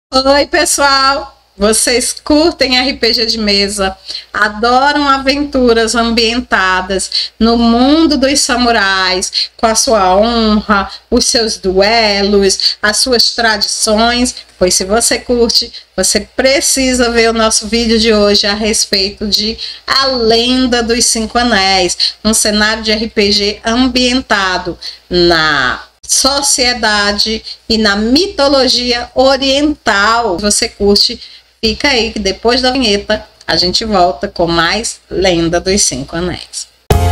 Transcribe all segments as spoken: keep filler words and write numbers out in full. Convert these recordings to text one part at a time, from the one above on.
Oi, pessoal! Vocês curtem R P G de mesa, adoram aventuras ambientadas no mundo dos samurais, com a sua honra, os seus duelos, as suas tradições? Pois se você curte, você precisa ver o nosso vídeo de hoje a respeito de A Lenda dos Cinco Anéis, um cenário de R P G ambientado na sociedade e na mitologia oriental. Se você curte, fica aí que depois da vinheta a gente volta com mais Lenda dos Cinco Anéis.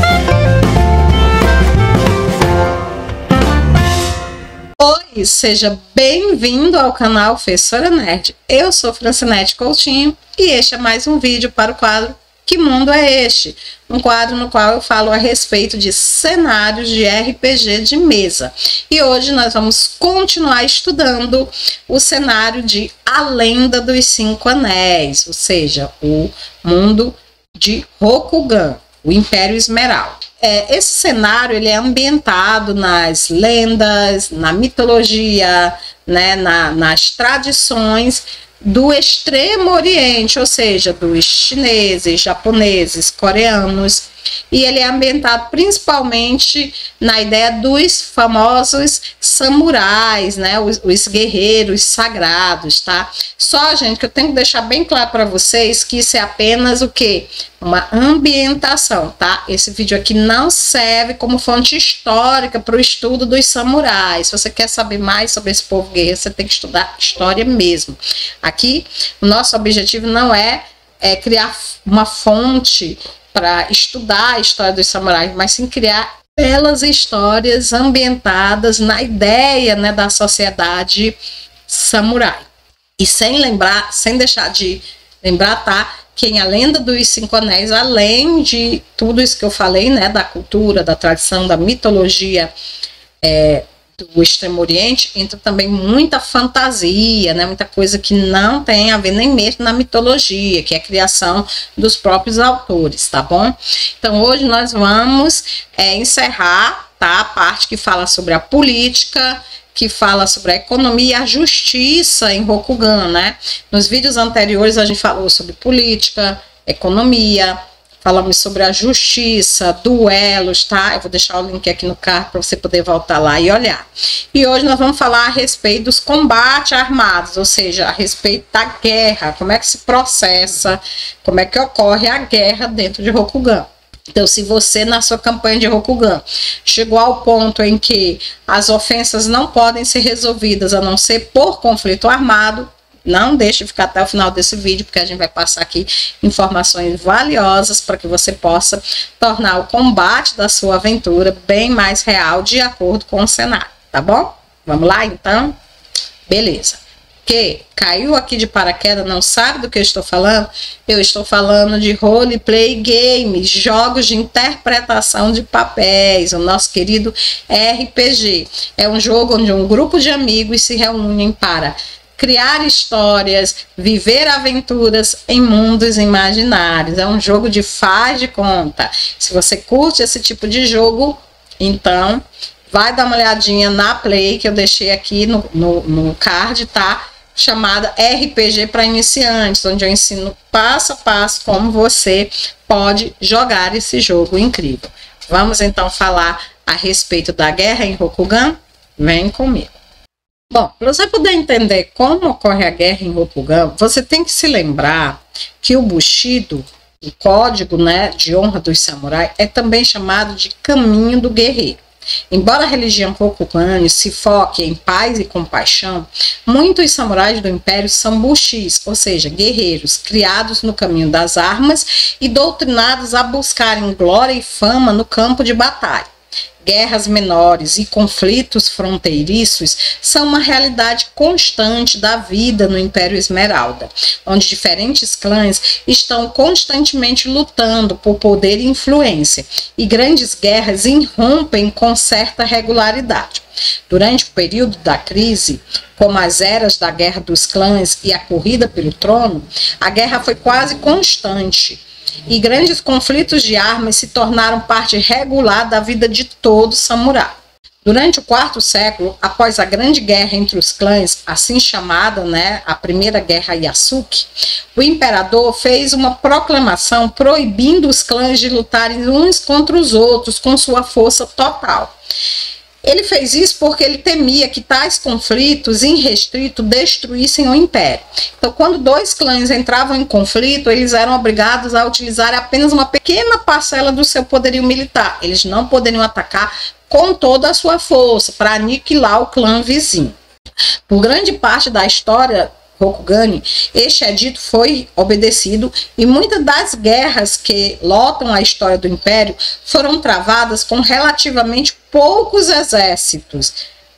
Oi, seja bem-vindo ao canal Professora Nerd. Eu sou Francinete Coutinho e este é mais um vídeo para o quadro Que Mundo é Este? Um quadro no qual eu falo a respeito de cenários de R P G de mesa. E hoje nós vamos continuar estudando o cenário de A Lenda dos Cinco Anéis, ou seja, o mundo de Rokugan, o Império Esmeralda. É, esse cenário ele é ambientado nas lendas, na mitologia, né, na, nas tradições do Extremo Oriente, ou seja, dos chineses, japoneses, coreanos, e ele é ambientado principalmente na ideia dos famosos samurais, né, os, os guerreiros sagrados, tá? Só, gente, que eu tenho que deixar bem claro para vocês que isso é apenas o quê? Uma ambientação, tá? Esse vídeo aqui não serve como fonte histórica para o estudo dos samurais. Se você quer saber mais sobre esse povo guerreiro, você tem que estudar história mesmo. Aqui, o nosso objetivo não é, é criar uma fonte para estudar a história dos samurais, mas sim criar belas histórias ambientadas na ideia, né, da sociedade samurai. E sem lembrar, sem deixar de lembrar, tá, que em A Lenda dos Cinco Anéis, além de tudo isso que eu falei, né, da cultura, da tradição, da mitologia é, do Extremo Oriente, entra também muita fantasia, né, muita coisa que não tem a ver nem mesmo na mitologia, que é a criação dos próprios autores, tá bom? Então hoje nós vamos é, encerrar, tá, a parte que fala sobre a política, que fala sobre a economia e a justiça em Rokugan, né? Nos vídeos anteriores a gente falou sobre política, economia, falamos sobre a justiça, duelos, tá? Eu vou deixar o link aqui no card para você poder voltar lá e olhar. E hoje nós vamos falar a respeito dos combates armados, ou seja, a respeito da guerra, como é que se processa, como é que ocorre a guerra dentro de Rokugan. Então, se você, na sua campanha de Rokugan, chegou ao ponto em que as ofensas não podem ser resolvidas a não ser por conflito armado, não deixe de ficar até o final desse vídeo, porque a gente vai passar aqui informações valiosas para que você possa tornar o combate da sua aventura bem mais real, de acordo com o cenário, tá bom? Vamos lá, então? Beleza. Que caiu aqui de paraquedas, não sabe do que eu estou falando? Eu estou falando de roleplay games, jogos de interpretação de papéis, o nosso querido R P G. É um jogo onde um grupo de amigos se reúnem para criar histórias, viver aventuras em mundos imaginários. É um jogo de faz de conta. Se você curte esse tipo de jogo, então vai dar uma olhadinha na play que eu deixei aqui no, no, no card, tá? Chamada R P G para iniciantes, onde eu ensino passo a passo como você pode jogar esse jogo incrível. Vamos então falar a respeito da guerra em Rokugan? Vem comigo. Bom, para você poder entender como ocorre a guerra em Rokugan, você tem que se lembrar que o Bushido, o código, né, de honra dos samurais, é também chamado de caminho do guerreiro. Embora a religião Rokugan se foque em paz e compaixão, muitos samurais do Império são bushis, ou seja, guerreiros criados no caminho das armas e doutrinados a buscarem glória e fama no campo de batalha. Guerras menores e conflitos fronteiriços são uma realidade constante da vida no Império Esmeralda, onde diferentes clãs estão constantemente lutando por poder e influência, e grandes guerras irrompem com certa regularidade. Durante o período da crise, como as eras da Guerra dos Clãs e a corrida pelo trono, a guerra foi quase constante, e grandes conflitos de armas se tornaram parte regular da vida de todo samurai. Durante o quarto século, após a grande guerra entre os clãs, assim chamada, né, a Primeira Guerra Yasuke, o imperador fez uma proclamação proibindo os clãs de lutarem uns contra os outros com sua força total. Ele fez isso porque ele temia que tais conflitos irrestritos destruíssem o império. Então, quando dois clãs entravam em conflito, eles eram obrigados a utilizar apenas uma pequena parcela do seu poderio militar. Eles não poderiam atacar com toda a sua força para aniquilar o clã vizinho. Por grande parte da história Rokugani, este edito foi obedecido e muitas das guerras que lotam a história do Império foram travadas com relativamente poucos exércitos,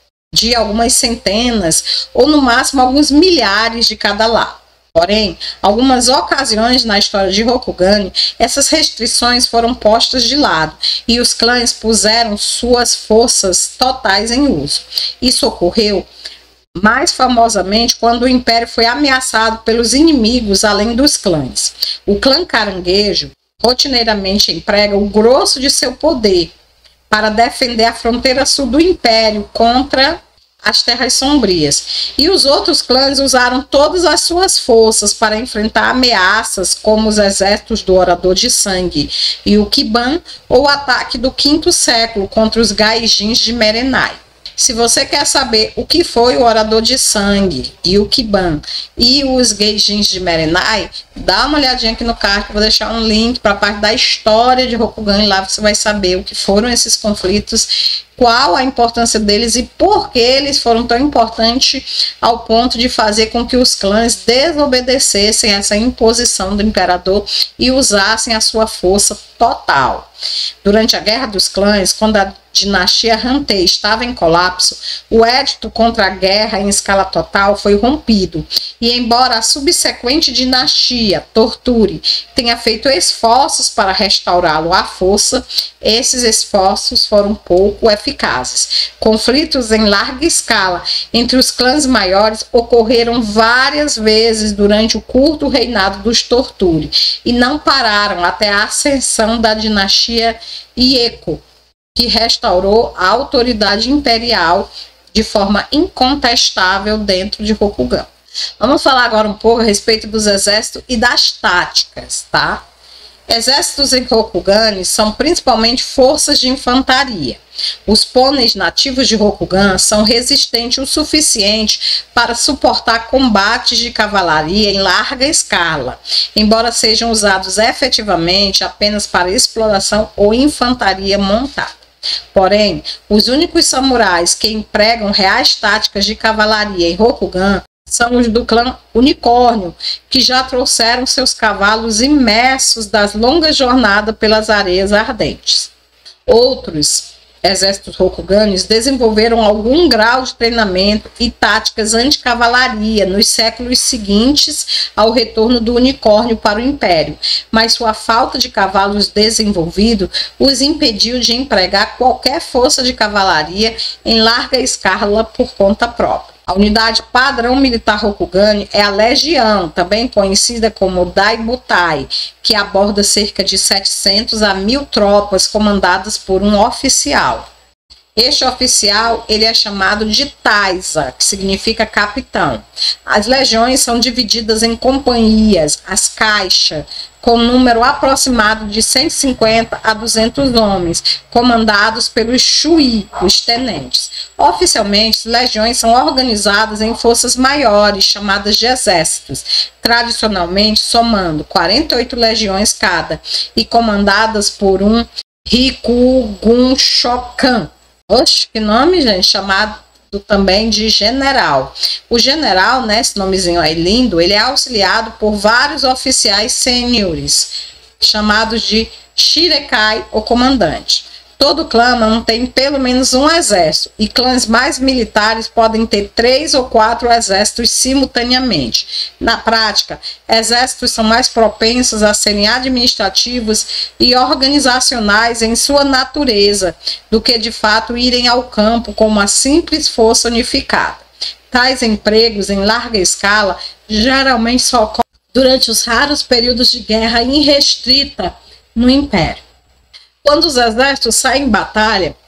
de algumas centenas ou no máximo alguns milhares de cada lado. Porém, algumas ocasiões na história de Rokugani, essas restrições foram postas de lado e os clãs puseram suas forças totais em uso. Isso ocorreu mais famosamente quando o Império foi ameaçado pelos inimigos além dos clãs. O clã caranguejo rotineiramente emprega o grosso de seu poder para defender a fronteira sul do Império contra as Terras Sombrias. E os outros clãs usaram todas as suas forças para enfrentar ameaças como os exércitos do Orador de Sangue e o Kiban, ou o ataque do quinto século contra os Gaijins de Merenai. Se você quer saber o que foi o Orador de Sangue e o Kiban e os Gaijins de Merenai, dá uma olhadinha aqui no card que eu vou deixar um link para a parte da história de Rokugani. Lá você vai saber o que foram esses conflitos, qual a importância deles e por que eles foram tão importantes ao ponto de fazer com que os clãs desobedecessem essa imposição do imperador e usassem a sua força total. Durante a Guerra dos Clãs, quando a dinastia Hantei estava em colapso, o édito contra a guerra em escala total foi rompido, e embora a subsequente dinastia Torture tenha feito esforços para restaurá-lo à força, esses esforços foram pouco eficazes. Conflitos em larga escala entre os clãs maiores ocorreram várias vezes durante o curto reinado dos Torture e não pararam até a ascensão da dinastia Ieiko, que restaurou a autoridade imperial de forma incontestável dentro de Rokugan. Vamos falar agora um pouco a respeito dos exércitos e das táticas, tá? Exércitos em Rokugan são principalmente forças de infantaria. Os pôneis nativos de Rokugan são resistentes o suficiente para suportar combates de cavalaria em larga escala, embora sejam usados efetivamente apenas para exploração ou infantaria montada. Porém, os únicos samurais que empregam reais táticas de cavalaria em Rokugan são os do clã Unicórnio, que já trouxeram seus cavalos imersos das longas jornadas pelas areias ardentes. Outros exércitos rokuganes desenvolveram algum grau de treinamento e táticas anti-cavalaria nos séculos seguintes ao retorno do Unicórnio para o Império, mas sua falta de cavalos desenvolvidos os impediu de empregar qualquer força de cavalaria em larga escala por conta própria. A unidade padrão militar Rokugani é a Legião, também conhecida como Daibutai, que aborda cerca de setecentas a mil tropas comandadas por um oficial. Este oficial ele é chamado de Taisa, que significa capitão. As legiões são divididas em companhias, as caixas, com um número aproximado de cento e cinquenta a duzentos homens, comandados pelos Shui, os tenentes. Oficialmente, legiões são organizadas em forças maiores, chamadas de exércitos, tradicionalmente somando quarenta e oito legiões cada, e comandadas por um Rikugun Shokan. Oxe, que nome, gente, chamado também de general. O general, né, esse nomezinho aí lindo, ele é auxiliado por vários oficiais sêniores, chamados de Shirekai, ou comandante. Todo clã não tem pelo menos um exército, e clãs mais militares podem ter três ou quatro exércitos simultaneamente. Na prática, exércitos são mais propensos a serem administrativos e organizacionais em sua natureza, do que de fato irem ao campo com uma simples força unificada. Tais empregos em larga escala geralmente só ocorrem durante os raros períodos de guerra irrestrita no Império. Quando os exércitos saem em batalha,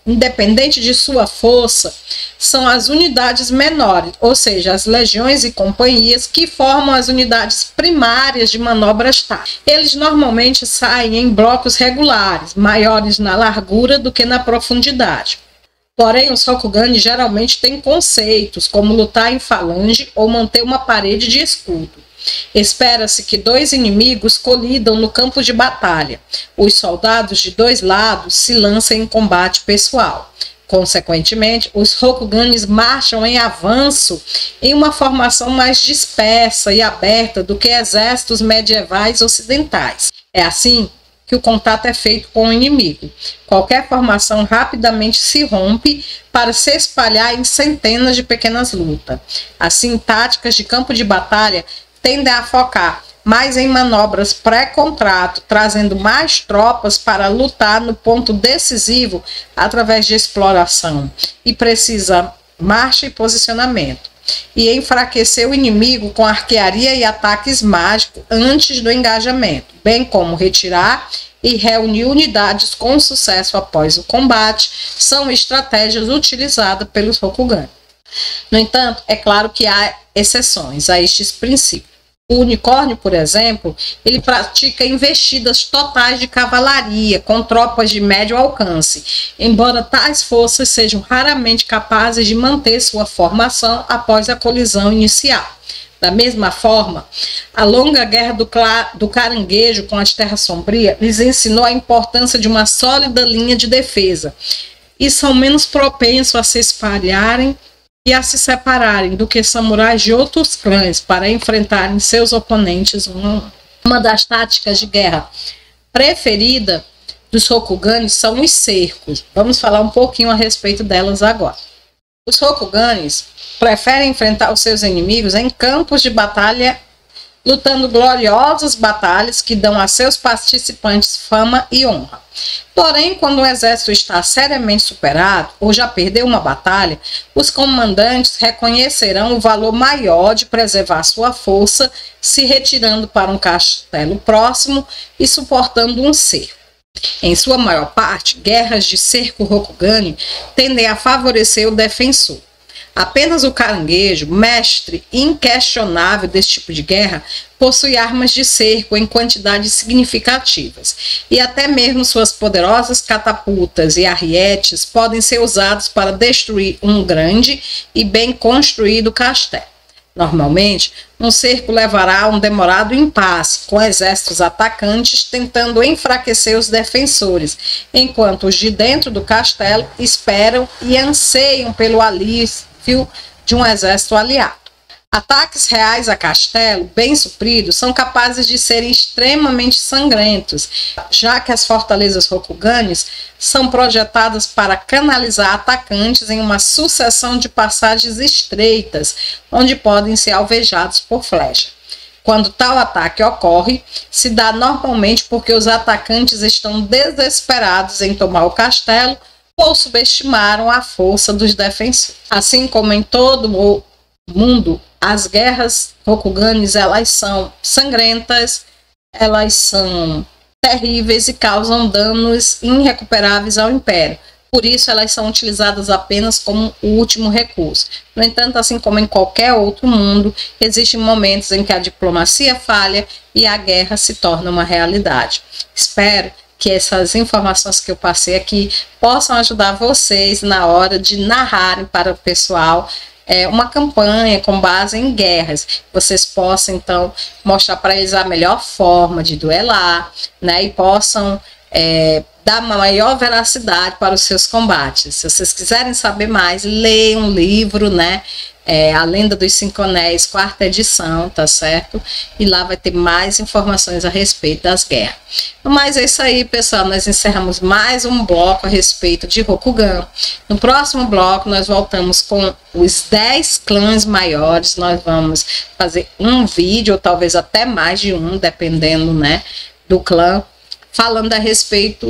independente de sua força, são as unidades menores, ou seja, as legiões e companhias que formam as unidades primárias de manobras táticas. Eles normalmente saem em blocos regulares, maiores na largura do que na profundidade. Porém, os Rokugani geralmente têm conceitos, como lutar em falange ou manter uma parede de escudo. Espera-se que dois inimigos colidam no campo de batalha. Os soldados de dois lados se lancem em combate pessoal. Consequentemente, os Rokuganis marcham em avanço em uma formação mais dispersa e aberta do que exércitos medievais ocidentais. É assim que o contato é feito com o inimigo. Qualquer formação rapidamente se rompe para se espalhar em centenas de pequenas lutas. Assim, táticas de campo de batalha tendem a focar mais em manobras pré-contrato, trazendo mais tropas para lutar no ponto decisivo através de exploração e precisa marcha e posicionamento, e enfraquecer o inimigo com arquearia e ataques mágicos antes do engajamento, bem como retirar e reunir unidades com sucesso após o combate, são estratégias utilizadas pelos Rokugani. No entanto, é claro que há exceções a estes princípios. O unicórnio, por exemplo, ele pratica investidas totais de cavalaria com tropas de médio alcance, embora tais forças sejam raramente capazes de manter sua formação após a colisão inicial. Da mesma forma, a longa guerra do, do caranguejo com as Terras Sombrias lhes ensinou a importância de uma sólida linha de defesa e são menos propensos a se espalharem e a se separarem do que samurais de outros clãs para enfrentarem seus oponentes. Uma, uma das táticas de guerra preferida dos Rokuganis são os cercos. Vamos falar um pouquinho a respeito delas agora. Os Rokuganis preferem enfrentar os seus inimigos em campos de batalha, lutando gloriosas batalhas que dão a seus participantes fama e honra. Porém, quando o exército está seriamente superado ou já perdeu uma batalha, os comandantes reconhecerão o valor maior de preservar sua força, se retirando para um castelo próximo e suportando um cerco. Em sua maior parte, guerras de cerco Rokugani tendem a favorecer o defensor. Apenas o caranguejo, mestre inquestionável desse tipo de guerra, possui armas de cerco em quantidades significativas, e até mesmo suas poderosas catapultas e arrietes podem ser usados para destruir um grande e bem construído castelo. Normalmente, um cerco levará a um demorado impasse, com exércitos atacantes tentando enfraquecer os defensores, enquanto os de dentro do castelo esperam e anseiam pelo alívio de um exército aliado. Ataques reais a castelo, bem supridos, são capazes de serem extremamente sangrentos, já que as fortalezas Rokuganis são projetadas para canalizar atacantes em uma sucessão de passagens estreitas, onde podem ser alvejados por flecha. Quando tal ataque ocorre, se dá normalmente porque os atacantes estão desesperados em tomar o castelo ou subestimaram a força dos defensores. Assim como em todo o mundo, as guerras Rokuganis, elas são sangrentas, elas são terríveis e causam danos irrecuperáveis ao Império. Por isso, elas são utilizadas apenas como o último recurso. No entanto, assim como em qualquer outro mundo, existem momentos em que a diplomacia falha e a guerra se torna uma realidade. Espero que essas informações que eu passei aqui possam ajudar vocês na hora de narrarem para o pessoal é, uma campanha com base em guerras. Vocês possam, então, mostrar para eles a melhor forma de duelar, né, e possam é, dar uma maior veracidade para os seus combates. Se vocês quiserem saber mais, leiam um livro, né? É, A Lenda dos Cinco Anéis, quarta edição, tá certo? E lá vai ter mais informações a respeito das guerras. Mas é isso aí, pessoal. Nós encerramos mais um bloco a respeito de Rokugan. No próximo bloco, nós voltamos com os dez clãs maiores. Nós vamos fazer um vídeo, ou talvez até mais de um, dependendo, né, do clã, falando a respeito de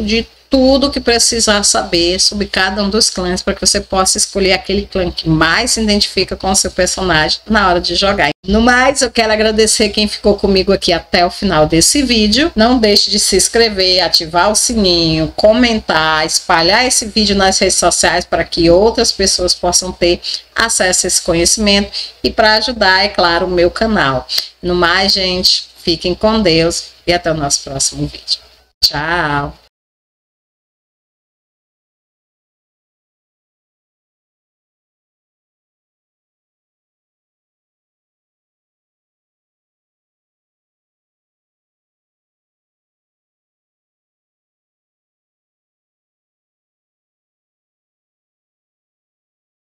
tudo que precisar saber sobre cada um dos clãs para que você possa escolher aquele clã que mais se identifica com o seu personagem na hora de jogar. No mais, eu quero agradecer quem ficou comigo aqui até o final desse vídeo. Não deixe de se inscrever, ativar o sininho, comentar, espalhar esse vídeo nas redes sociais para que outras pessoas possam ter acesso a esse conhecimento e para ajudar, é claro, o meu canal. No mais, gente, fiquem com Deus e até o nosso próximo vídeo. Tchau!